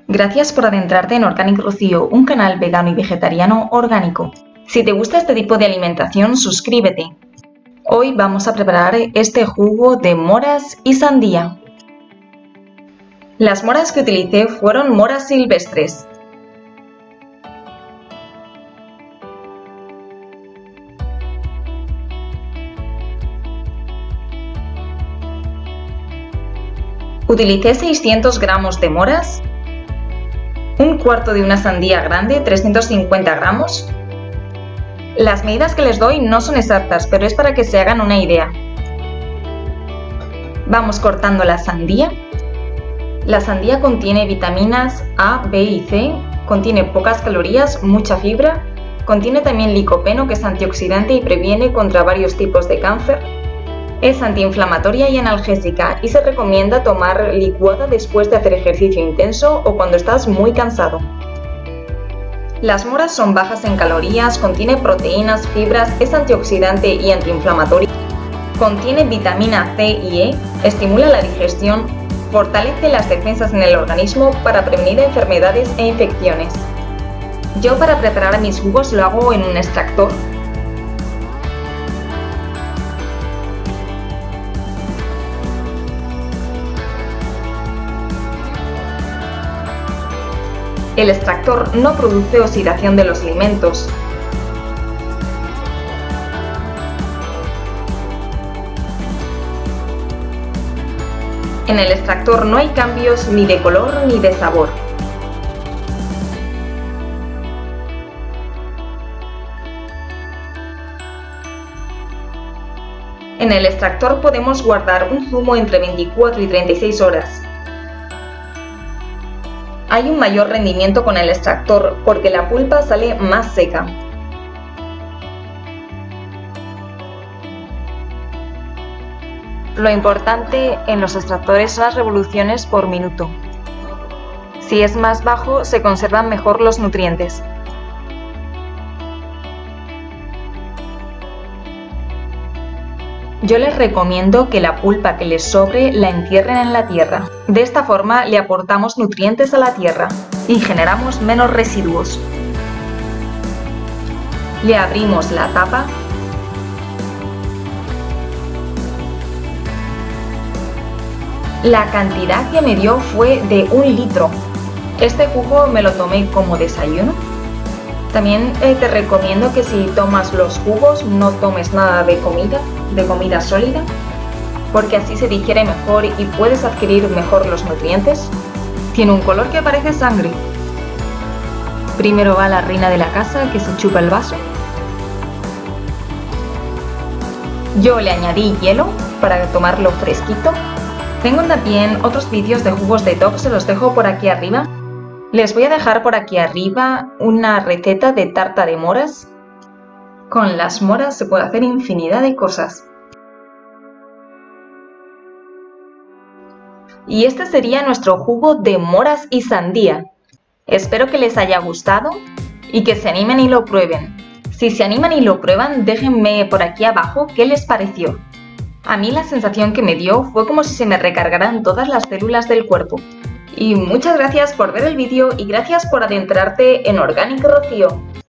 Gracias por adentrarte en Organic Rocío, un canal vegano y vegetariano orgánico. Si te gusta este tipo de alimentación, suscríbete. Hoy vamos a preparar este jugo de moras y sandía. Las moras que utilicé fueron moras silvestres. Utilicé 600 gramos de moras, un cuarto de una sandía grande, 350 gramos. Las medidas que les doy no son exactas, pero es para que se hagan una idea. Vamos cortando la sandía. La sandía contiene vitaminas A, B y C, contiene pocas calorías, mucha fibra, contiene también licopeno, que es antioxidante y previene contra varios tipos de cáncer. Es antiinflamatoria y analgésica y se recomienda tomar licuada después de hacer ejercicio intenso o cuando estás muy cansado. Las moras son bajas en calorías, contiene proteínas, fibras, es antioxidante y antiinflamatoria, contiene vitamina C y E, estimula la digestión, fortalece las defensas en el organismo para prevenir enfermedades e infecciones. Yo para preparar mis jugos lo hago en un extractor. El extractor no produce oxidación de los alimentos. En el extractor no hay cambios ni de color ni de sabor. En el extractor podemos guardar un zumo entre 24 y 36 horas. Hay un mayor rendimiento con el extractor porque la pulpa sale más seca. Lo importante en los extractores son las revoluciones por minuto. Si es más bajo, se conservan mejor los nutrientes. Yo les recomiendo que la pulpa que les sobre la entierren en la tierra. De esta forma le aportamos nutrientes a la tierra y generamos menos residuos. Le abrimos la tapa. La cantidad que me dio fue de 1 litro. Este jugo me lo tomé como desayuno. También te recomiendo que si tomas los jugos no tomes nada de comida sólida, porque así se digiere mejor y puedes adquirir mejor los nutrientes. Tiene un color que parece sangre. Primero va la reina de la casa, que se chupa el vaso. Yo le añadí hielo para tomarlo fresquito. Tengo también otros vídeos de jugos detox, se los dejo por aquí arriba. Les voy a dejar por aquí arriba una receta de tarta de moras. Con las moras se puede hacer infinidad de cosas. Y este sería nuestro jugo de moras y sandía. Espero que les haya gustado y que se animen y lo prueben. Si se animan y lo prueban, déjenme por aquí abajo qué les pareció. A mí la sensación que me dio fue como si se me recargaran todas las células del cuerpo. Y muchas gracias por ver el vídeo y gracias por adentrarte en Organic Rocío.